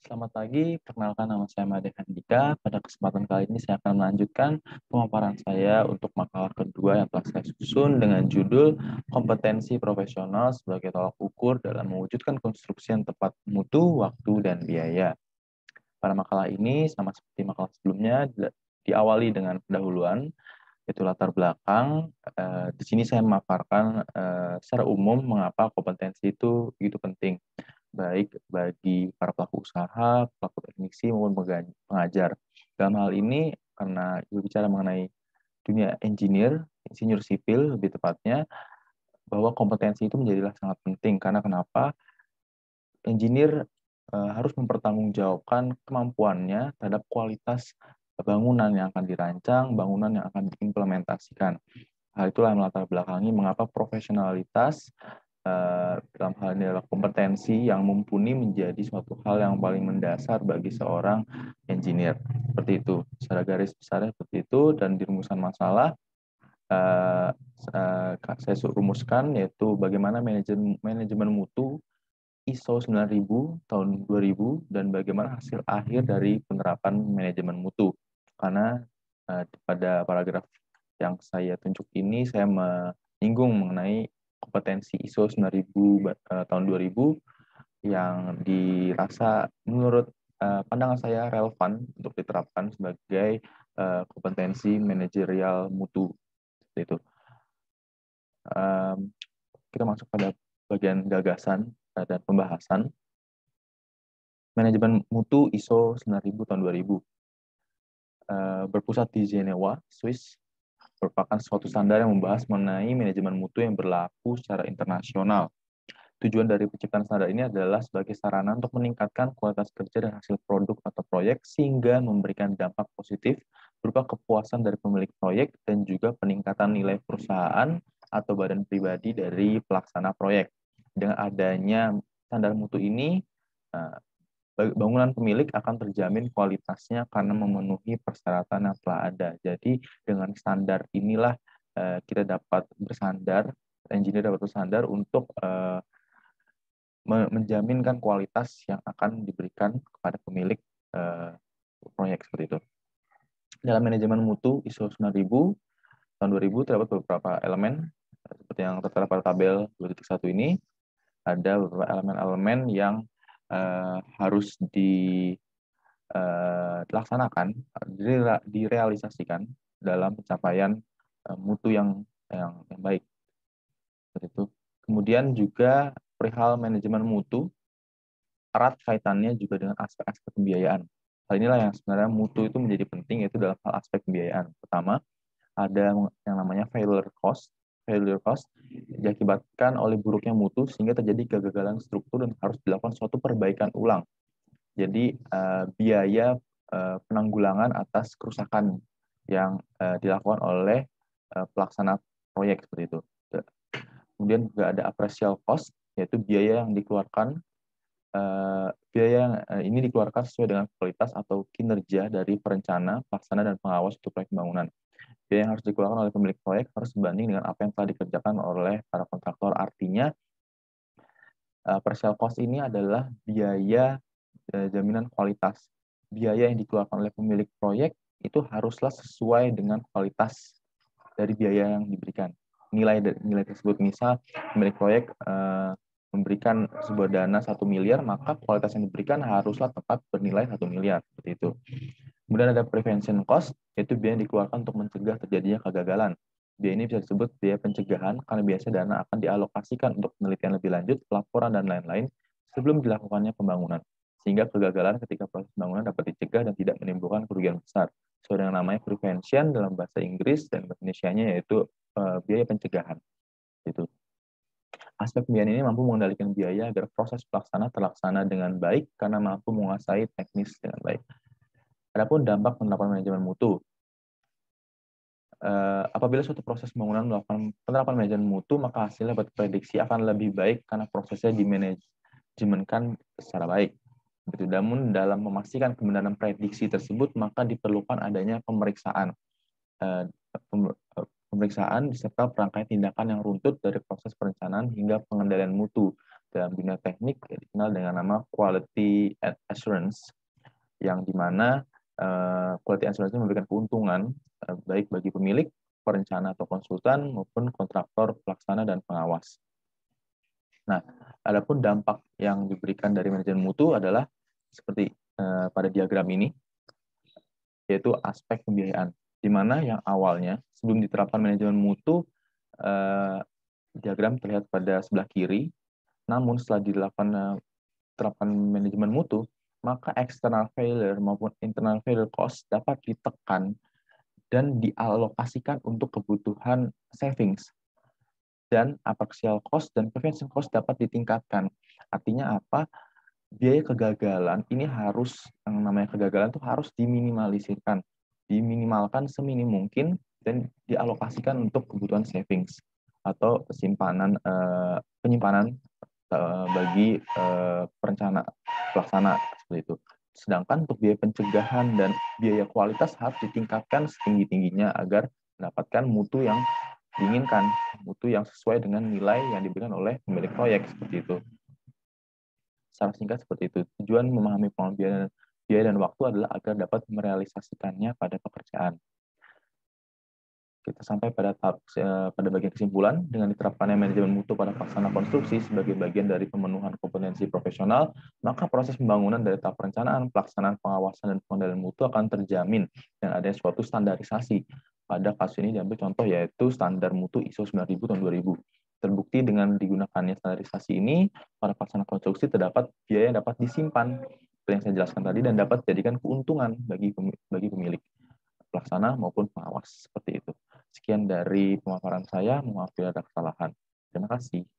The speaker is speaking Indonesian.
Selamat pagi, perkenalkan nama saya Made Handika. Pada kesempatan kali ini saya akan melanjutkan pemaparan saya untuk makalah kedua yang telah saya susun dengan judul Kompetensi Profesional sebagai tolak ukur dalam mewujudkan konstruksi yang tepat mutu, waktu, dan biaya. Pada makalah ini, sama seperti makalah sebelumnya, diawali dengan pendahuluan, yaitu latar belakang. Di sini saya memaparkan secara umum mengapa kompetensi itu begitu penting, baik bagi para pelaku usaha, pelaku teknisi, maupun pengajar. Dalam hal ini, karena berbicara mengenai dunia insinyur sipil lebih tepatnya, bahwa kompetensi itu menjadilah sangat penting. Karena kenapa? Engineer harus mempertanggungjawabkan kemampuannya terhadap kualitas bangunan yang akan dirancang, bangunan yang akan diimplementasikan. Hal itulah yang melatar belakangi mengapa profesionalitas dalam hal ini adalah kompetensi yang mumpuni menjadi suatu hal yang paling mendasar bagi seorang engineer. Seperti itu, secara garis besarnya seperti itu, dan di rumusan masalah saya rumuskan yaitu bagaimana manajemen mutu ISO 9000 tahun 2000 dan bagaimana hasil akhir dari penerapan manajemen mutu. Karena pada paragraf yang saya tunjuk ini saya menyinggung mengenai kompetensi ISO 9000 tahun 2000 yang dirasa menurut pandangan saya relevan untuk diterapkan sebagai kompetensi manajerial mutu. Seperti itu. Kita masuk pada bagian gagasan dan pembahasan. Manajemen mutu ISO 9000 tahun 2000 berpusat di Jenewa, Swiss, merupakan suatu standar yang membahas mengenai manajemen mutu yang berlaku secara internasional. Tujuan dari penciptaan standar ini adalah sebagai sarana untuk meningkatkan kualitas kerja dan hasil produk atau proyek sehingga memberikan dampak positif berupa kepuasan dari pemilik proyek dan juga peningkatan nilai perusahaan atau badan pribadi dari pelaksana proyek. Dengan adanya standar mutu ini, bangunan pemilik akan terjamin kualitasnya karena memenuhi persyaratan yang telah ada. Jadi dengan standar inilah kita dapat bersandar, engineer dapat bersandar untuk menjaminkan kualitas yang akan diberikan kepada pemilik proyek seperti itu. Dalam manajemen mutu ISO 9000 tahun 2000 terdapat beberapa elemen seperti yang tertera pada tabel 2.1 ini. Ada beberapa elemen-elemen yang harus dilaksanakan, direalisasikan dalam pencapaian mutu yang baik. Seperti itu. Kemudian juga perihal manajemen mutu, erat kaitannya juga dengan aspek-aspek pembiayaan. Hal inilah yang sebenarnya mutu itu menjadi penting, yaitu dalam hal aspek pembiayaan. Pertama, ada yang namanya failure cost. Failure cost diakibatkan oleh buruknya mutu sehingga terjadi kegagalan struktur dan harus dilakukan suatu perbaikan ulang. Jadi biaya penanggulangan atas kerusakan yang dilakukan oleh pelaksana proyek seperti itu. Kemudian juga ada appraisal cost, yaitu biaya yang dikeluarkan ini dikeluarkan sesuai dengan kualitas atau kinerja dari perencana, pelaksana, dan pengawas untuk proyek pembangunan. Biaya yang harus dikeluarkan oleh pemilik proyek harus sebanding dengan apa yang telah dikerjakan oleh para kontraktor. Artinya, appraisal cost ini adalah biaya jaminan kualitas. Biaya yang dikeluarkan oleh pemilik proyek itu haruslah sesuai dengan kualitas dari biaya yang diberikan. Nilai tersebut, misal pemilik proyek memberikan sebuah dana 1 miliar, maka kualitas yang diberikan haruslah tepat bernilai 1 miliar. Seperti itu. Kemudian ada prevention cost, yaitu biaya yang dikeluarkan untuk mencegah terjadinya kegagalan. Biaya ini bisa disebut biaya pencegahan karena biasa dana akan dialokasikan untuk penelitian lebih lanjut, pelaporan, dan lain-lain sebelum dilakukannya pembangunan. Sehingga kegagalan ketika proses pembangunan dapat dicegah dan tidak menimbulkan kerugian besar. Sesuai dengan namanya prevention dalam bahasa Inggris dan bahasa Indonesianya yaitu biaya pencegahan. Itu. Aspek pembiayaan ini mampu mengendalikan biaya agar proses pelaksana terlaksana dengan baik karena mampu menguasai teknis dengan baik. Adapun dampak penerapan manajemen mutu. Apabila suatu proses pembangunan melakukan penerapan manajemen mutu, maka hasilnya dapat diprediksi akan lebih baik karena prosesnya dimanajemenkan secara baik. Namun dalam memastikan kebenaran prediksi tersebut, maka diperlukan adanya pemeriksaan beserta perangkat tindakan yang runtut dari proses perencanaan hingga pengendalian mutu. dalam dunia teknik dikenal dengan nama quality assurance, yang dimana quality assurance ini memberikan keuntungan baik bagi pemilik, perencana atau konsultan, maupun kontraktor, pelaksana, dan pengawas. Nah, adapun dampak yang diberikan dari manajemen mutu adalah seperti pada diagram ini, yaitu aspek pembiayaan, di mana yang awalnya sebelum diterapkan manajemen mutu, diagram terlihat pada sebelah kiri, namun setelah dilakukan terapkan manajemen mutu, maka external failure maupun internal failure cost dapat ditekan dan dialokasikan untuk kebutuhan savings. Dan partial cost dan prevention cost dapat ditingkatkan. Artinya apa? Biaya kegagalan ini harus, yang namanya kegagalan itu harus diminimalisirkan, diminimalkan seminim mungkin, dan dialokasikan untuk kebutuhan savings atau penyimpanan bagi perencana pelaksana seperti itu. Sedangkan untuk biaya pencegahan dan biaya kualitas harus ditingkatkan setinggi-tingginya agar mendapatkan mutu yang diinginkan, mutu yang sesuai dengan nilai yang diberikan oleh pemilik proyek seperti itu. Secara singkat seperti itu. Tujuan memahami pengelolaan biaya dan waktu adalah agar dapat merealisasikannya pada pekerjaan. Kita sampai pada bagian kesimpulan. Dengan diterapkannya manajemen mutu pada pelaksana konstruksi sebagai bagian dari pemenuhan kompetensi profesional, maka proses pembangunan dari tahap perencanaan, pelaksanaan, pengawasan, dan pengendalian mutu akan terjamin dan ada suatu standarisasi. Pada kasus ini diambil contoh yaitu standar mutu ISO 9000 tahun 2000. Terbukti dengan digunakannya standarisasi ini, pada pelaksana konstruksi terdapat biaya yang dapat disimpan, seperti yang saya jelaskan tadi, dan dapat dijadikan keuntungan bagi pemilik, pelaksana maupun pengawas seperti itu. Sekian dari pemaparan saya, maaf bila ada kesalahan. Terima kasih.